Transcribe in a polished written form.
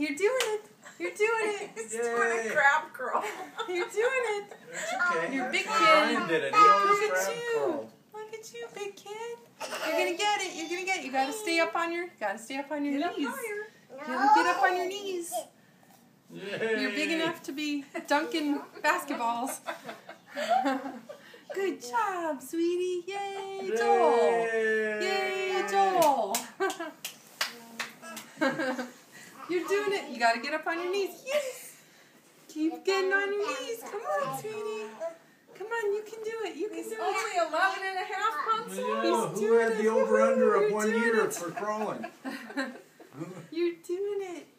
You're doing it. You're doing it. He's doing a crab crawl. You're doing it. That's okay. You're big That's kid. Brian did it. He always Look at crab you. crawled. Look at you, big kid. You're gonna get it. You're gonna get it. You gotta stay up on your. Gotta stay up on your Get up knees. higher. Get up on your knees. Yay. You're big enough to be dunking basketballs. Good job, sweetie. Yay, Joel. Yay, Joel. You're doing it. You gotta get up on your knees. Yes. Keep getting on your knees. Come on, sweetie. Come on, you can do it. You can He's do it. only 11 and a half months old. Yeah, He's who doing had it. the over-under You're of 1 doing year it. for crawling? You're doing it.